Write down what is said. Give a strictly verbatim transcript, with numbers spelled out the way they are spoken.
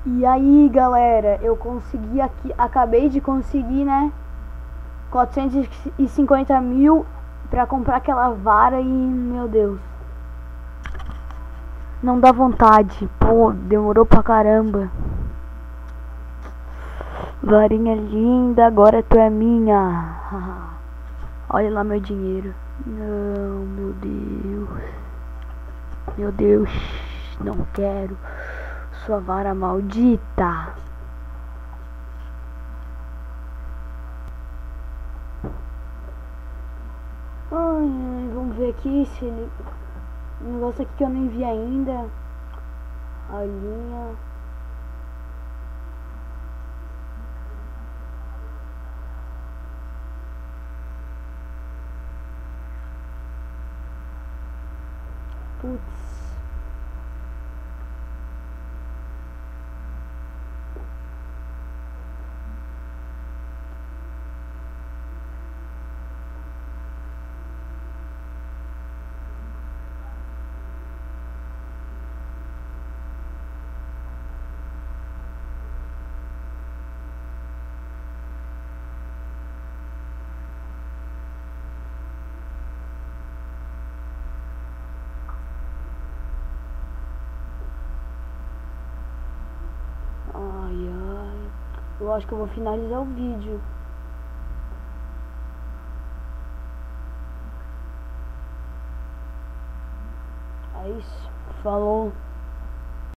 E aí, galera, eu consegui aqui, acabei de conseguir, né, quatrocentos e cinquenta mil pra comprar aquela vara e, meu Deus, não dá vontade. Pô, demorou pra caramba. Varinha linda, agora tu é minha. Olha lá meu dinheiro. Não, meu Deus. Meu Deus, não quero. Sua vara maldita. Ai, ai, vamos ver aqui se ele... Um negócio aqui que eu nem vi ainda. A linha. Putz. Ai, ai. Eu acho que eu vou finalizar o vídeo. É isso. Falou.